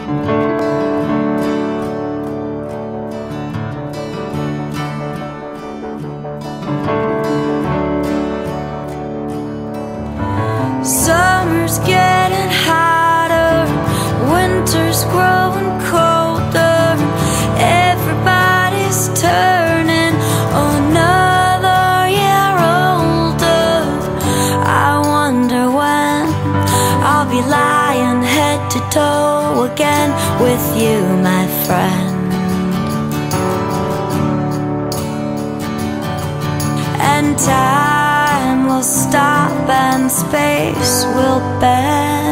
Summer's getting hotter, winter's growing colder. Everybody's turning another year older. I wonder when I'll be lying head to toe again with you, my friend. And time will stop and space will bend.